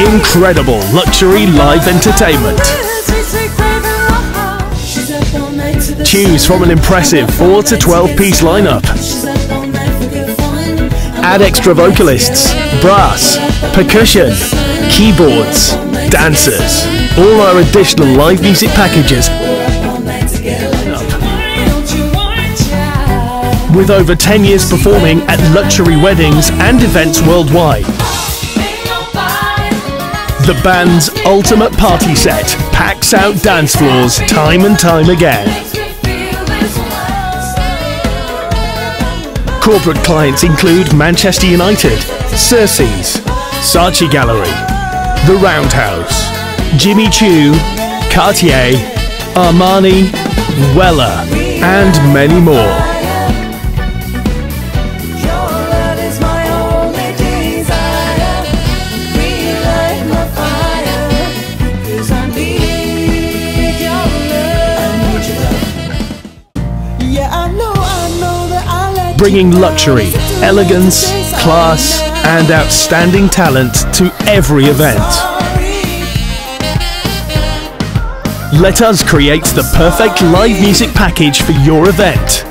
Incredible luxury live entertainment. Choose from an impressive 4 to 12-piece lineup. Add extra vocalists, brass, percussion, keyboards, dancers. All our additional live music packages. With over 10 years performing at luxury weddings and events worldwide. The band's ultimate party set packs out dance floors time and time again. Corporate clients include Manchester United, Circe's, Saatchi Gallery, The Roundhouse, Jimmy Choo, Cartier, Armani, Weller, and many more. Bringing luxury, elegance, class, and outstanding talent to every event. Let us create the perfect live music package for your event.